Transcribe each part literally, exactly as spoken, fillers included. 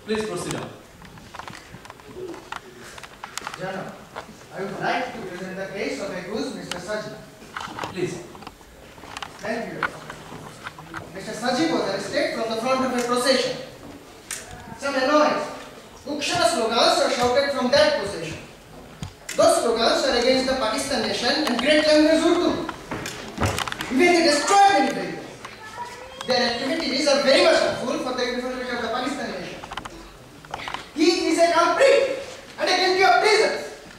Please proceed on. Jana, I would like to present the case of accused Mister Sajib. Please. Thank you. Mister Sajib was arrested from the front of a procession. Some annoyed, Ukshana slogans are shouted from that procession. Those slogans are against the Pakistan nation and great language Urdu. Even they destroyed many vehicles. Their activities are very much harmful for the infrastructure of the Pakistan nation. He is a culprit and a guilty of treason.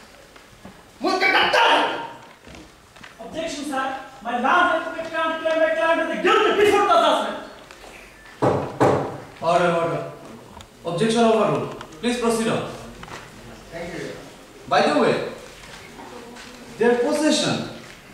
Objection, sir. My land has been declared my client as a guilty before the assessment. Order, order. Objection overruled. Please proceed on. Thank you. By the way, their possession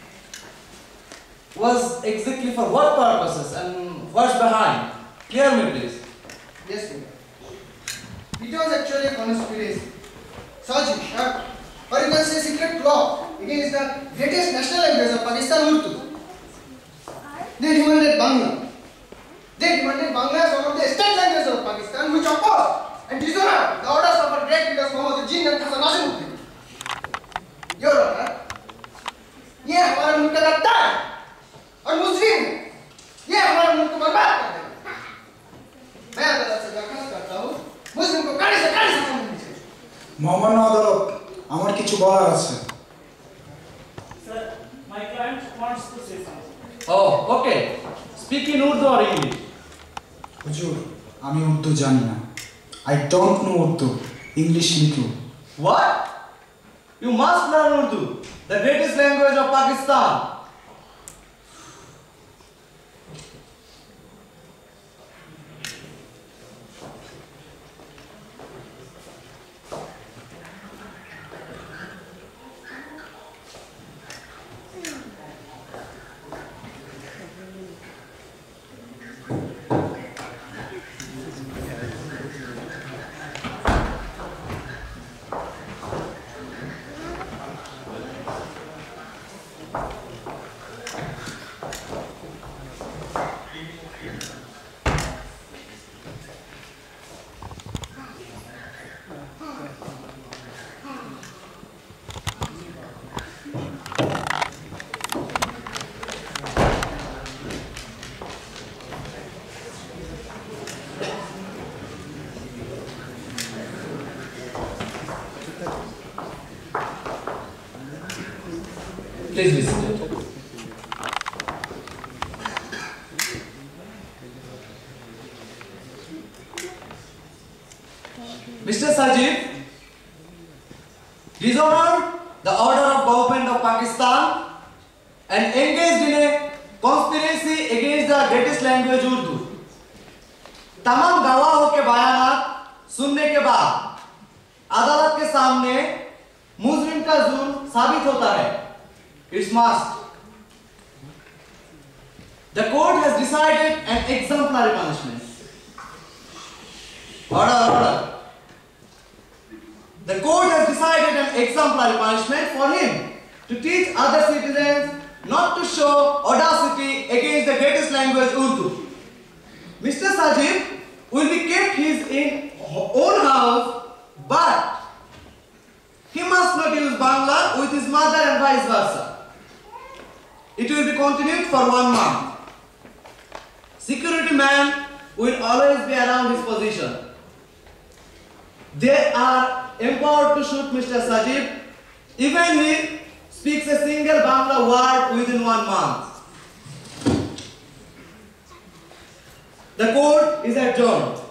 was exactly for what purposes and what's behind? Clear me, please. Yes, sir. It was actually a conspiracy. Sajish, huh? Or you can say secret plot against the greatest national language of Pakistan, Urdu. They demanded Bangla. They demanded Bangla as one of the state languages of Pakistan, which opposed and dishonored the orders of our great leaders Mohammad Jinn and Hasan Nazimuddin. Your Honor, ये हमारा मुल्क का गद्दार है और मुस्लिम है, ये हमारे मुल्क को बर्बाद कर देगा। मैं अदालत से दरखास्त करता हूँ, मुस्लिम को कड़ी से कड़ी सजा मिलनी चाहिए। मोहम्मद अदालत, আমার কিছু বলার আছে। Sir, my client wants to say something. Oh, okay. Speak in Urdu or English? হুজুর, আমি উর্দু জানি না। I don't know Urdu. English লিখো। What? You must learn Urdu, the greatest language of Pakistan. Please listen to it. Mister Sajib dishonored the order of government of Pakistan and engaged in a conspiracy against the greatest language Urdu. तमाम गवाहों के बयानात सुनने के बाद अदालत के सामने मुजरिम का जुर्म साबित होता है. It's must. The court has decided an exemplary punishment. Order, order. The court has decided an exemplary punishment for him to teach other citizens not to show audacity against the greatest language Urdu. Mister Sajib will be kept his in own house, but he must not use Bangla with his mother and vice versa. It will be continued for one month. Security man will always be around his position. They are empowered to shoot Mister Sajib even if he speaks a single Bangla word within one month. The court is adjourned.